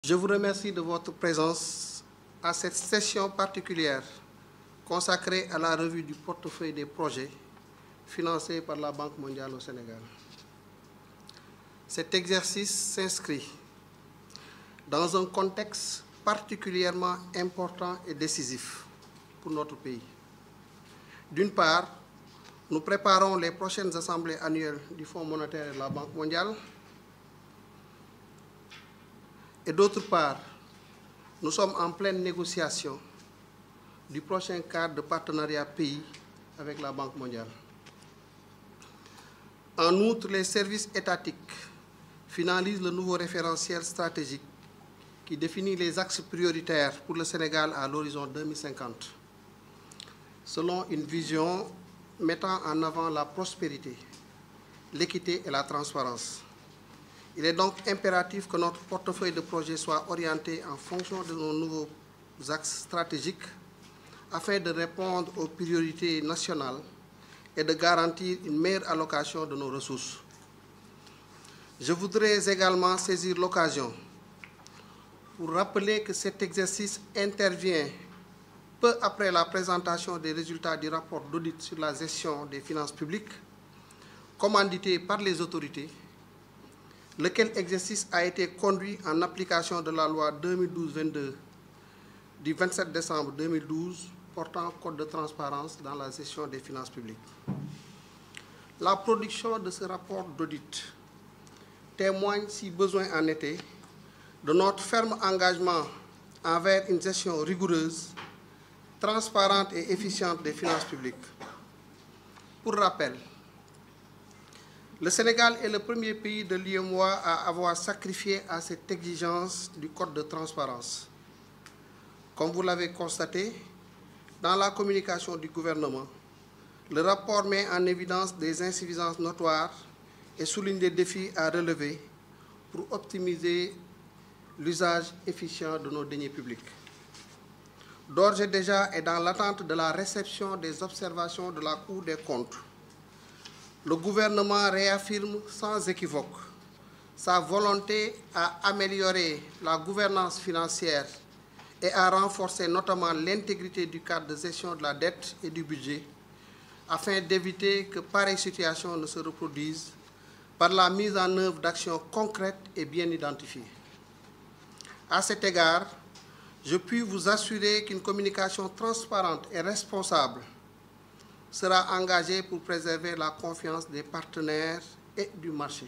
Je vous remercie de votre présence à cette session particulière consacrée à la revue du portefeuille des projets financés par la Banque mondiale au Sénégal. Cet exercice s'inscrit dans un contexte particulièrement important et décisif pour notre pays. D'une part, nous préparons les prochaines assemblées annuelles du Fonds monétaire et de la Banque mondiale. Et d'autre part, nous sommes en pleine négociation du prochain cadre de partenariat pays avec la Banque mondiale. En outre, les services étatiques finalisent le nouveau référentiel stratégique qui définit les axes prioritaires pour le Sénégal à l'horizon 2050, selon une vision mettant en avant la prospérité, l'équité et la transparence. Il est donc impératif que notre portefeuille de projets soit orienté en fonction de nos nouveaux axes stratégiques afin de répondre aux priorités nationales et de garantir une meilleure allocation de nos ressources. Je voudrais également saisir l'occasion pour rappeler que cet exercice intervient peu après la présentation des résultats du rapport d'audit sur la gestion des finances publiques, commandité par les autorités, lequel exercice a été conduit en application de la loi 2012-22 du 27 décembre 2012 portant code de transparence dans la gestion des finances publiques. La production de ce rapport d'audit témoigne, si besoin en était, de notre ferme engagement envers une gestion rigoureuse, transparente et efficiente des finances publiques. Pour rappel, le Sénégal est le premier pays de l'UEMOA à avoir sacrifié à cette exigence du code de transparence. Comme vous l'avez constaté, dans la communication du gouvernement, le rapport met en évidence des insuffisances notoires et souligne des défis à relever pour optimiser l'usage efficient de nos deniers publics. D'ores et déjà, et dans l'attente de la réception des observations de la Cour des comptes, le gouvernement réaffirme sans équivoque sa volonté à améliorer la gouvernance financière et à renforcer notamment l'intégrité du cadre de gestion de la dette et du budget, afin d'éviter que pareille situation ne se reproduise par la mise en œuvre d'actions concrètes et bien identifiées. À cet égard, je puis vous assurer qu'une communication transparente et responsable sera engagée pour préserver la confiance des partenaires et du marché.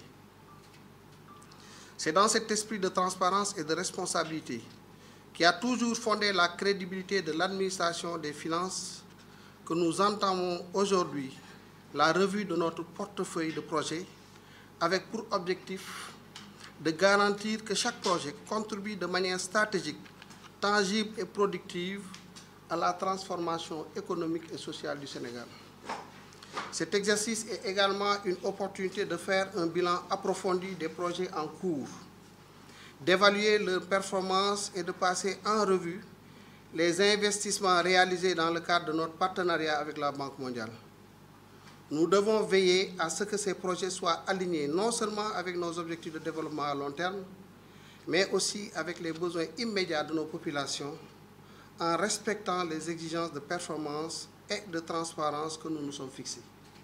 C'est dans cet esprit de transparence et de responsabilité qui a toujours fondé la crédibilité de l'administration des finances que nous entamons aujourd'hui la revue de notre portefeuille de projets avec pour objectif de garantir que chaque projet contribue de manière stratégique, tangible et productive à la transformation économique et sociale du Sénégal. Cet exercice est également une opportunité de faire un bilan approfondi des projets en cours, d'évaluer leurs performances et de passer en revue les investissements réalisés dans le cadre de notre partenariat avec la Banque mondiale. Nous devons veiller à ce que ces projets soient alignés non seulement avec nos objectifs de développement à long terme, mais aussi avec les besoins immédiats de nos populations, en respectant les exigences de performance et de transparence que nous nous sommes fixés.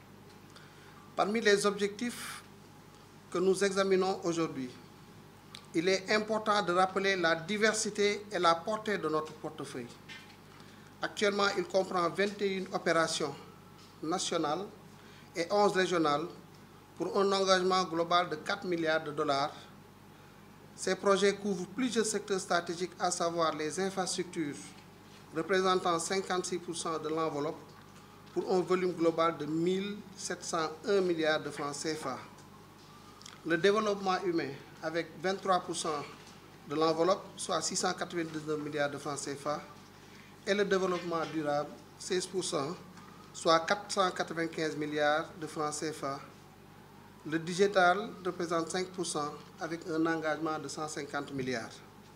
Parmi les objectifs que nous examinons aujourd'hui, il est important de rappeler la diversité et la portée de notre portefeuille. Actuellement, il comprend 21 opérations nationales et 11 régionales pour un engagement global de 4 milliards de dollars. Ces projets couvrent plusieurs secteurs stratégiques, à savoir les infrastructures, représentant 56% de l'enveloppe, pour un volume global de 1 701 milliards de francs CFA. Le développement humain, avec 23% de l'enveloppe, soit 699 milliards de francs CFA, et le développement durable, 16%, soit 495 milliards de francs CFA. Le digital représente 5% avec un engagement de 150 milliards.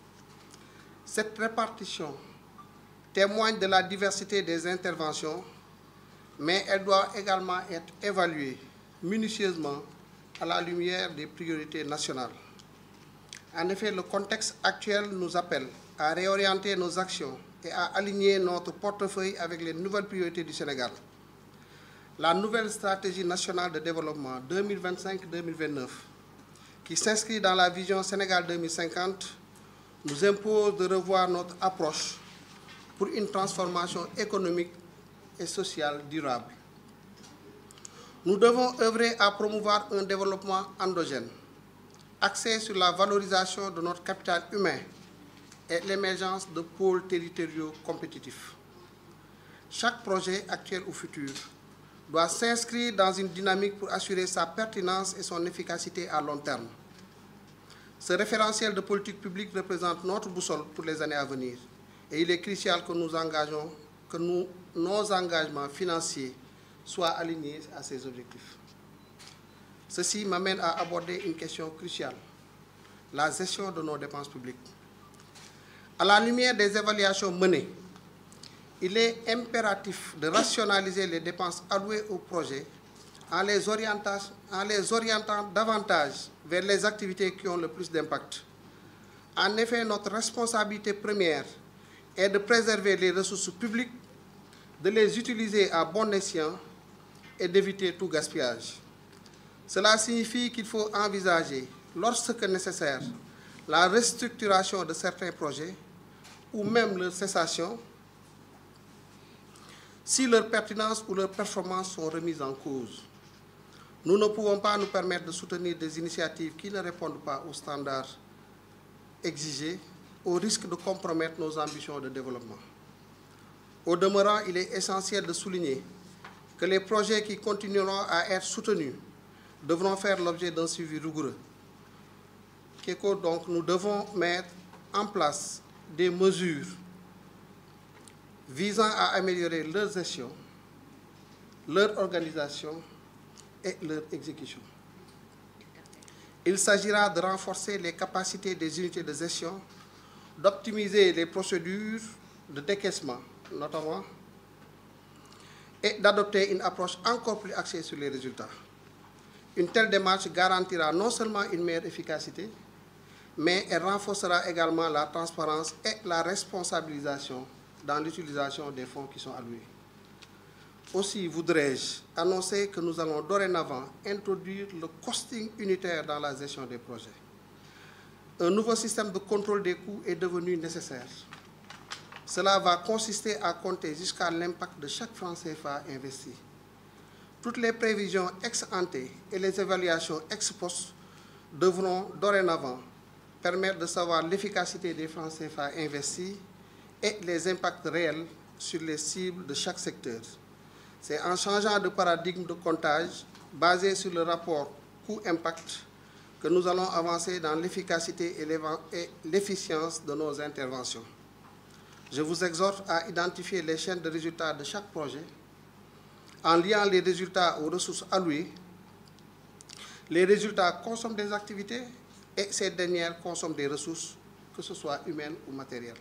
Cette répartition témoigne de la diversité des interventions, mais elle doit également être évaluée minutieusement à la lumière des priorités nationales. En effet, le contexte actuel nous appelle à réorienter nos actions et à aligner notre portefeuille avec les nouvelles priorités du Sénégal. La nouvelle stratégie nationale de développement 2025-2029, qui s'inscrit dans la vision Sénégal 2050, nous impose de revoir notre approche pour une transformation économique et sociale durable. Nous devons œuvrer à promouvoir un développement endogène, axé sur la valorisation de notre capital humain et l'émergence de pôles territoriaux compétitifs. Chaque projet, actuel ou futur, doit s'inscrire dans une dynamique pour assurer sa pertinence et son efficacité à long terme. Ce référentiel de politique publique représente notre boussole pour les années à venir et il est crucial que nos engagements financiers soient alignés à ces objectifs. Ceci m'amène à aborder une question cruciale, la gestion de nos dépenses publiques. À la lumière des évaluations menées, il est impératif de rationaliser les dépenses allouées au projet en les orientant davantage vers les activités qui ont le plus d'impact. En effet, notre responsabilité première est de préserver les ressources publiques, de les utiliser à bon escient et d'éviter tout gaspillage. Cela signifie qu'il faut envisager, lorsque nécessaire, la restructuration de certains projets ou même leur cessation si leur pertinence ou leur performance sont remises en cause. Nous ne pouvons pas nous permettre de soutenir des initiatives qui ne répondent pas aux standards exigés, au risque de compromettre nos ambitions de développement. Au demeurant, il est essentiel de souligner que les projets qui continueront à être soutenus devront faire l'objet d'un suivi rigoureux. Donc, nous devons mettre en place des mesures visant à améliorer leur gestion, leur organisation et leur exécution. Il s'agira de renforcer les capacités des unités de gestion, d'optimiser les procédures de décaissement, notamment, et d'adopter une approche encore plus axée sur les résultats. Une telle démarche garantira non seulement une meilleure efficacité, mais elle renforcera également la transparence et la responsabilisation dans l'utilisation des fonds qui sont alloués. Aussi voudrais-je annoncer que nous allons dorénavant introduire le costing unitaire dans la gestion des projets. Un nouveau système de contrôle des coûts est devenu nécessaire. Cela va consister à compter jusqu'à l'impact de chaque franc CFA investi. Toutes les prévisions ex ante et les évaluations ex post devront dorénavant permettre de savoir l'efficacité des francs CFA investis et les impacts réels sur les cibles de chaque secteur. C'est en changeant de paradigme de comptage basé sur le rapport coût-impact que nous allons avancer dans l'efficacité et l'efficience de nos interventions. Je vous exhorte à identifier les chaînes de résultats de chaque projet en liant les résultats aux ressources allouées. Les résultats consomment des activités et ces dernières consomment des ressources, que ce soit humaines ou matérielles.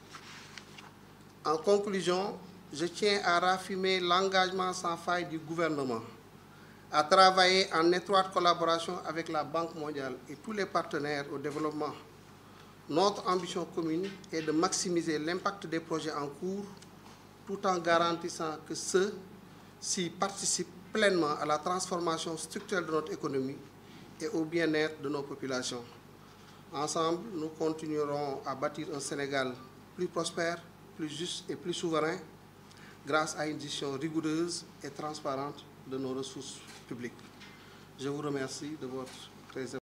En conclusion, je tiens à raffirmer l'engagement sans faille du gouvernement à travailler en étroite collaboration avec la Banque mondiale et tous les partenaires au développement. Notre ambition commune est de maximiser l'impact des projets en cours tout en garantissant que ceux-ci participent pleinement à la transformation structurelle de notre économie et au bien-être de nos populations. Ensemble, nous continuerons à bâtir un Sénégal plus prospère, plus juste et plus souverain grâce à une gestion rigoureuse et transparente de nos ressources publiques. Je vous remercie de votre présence.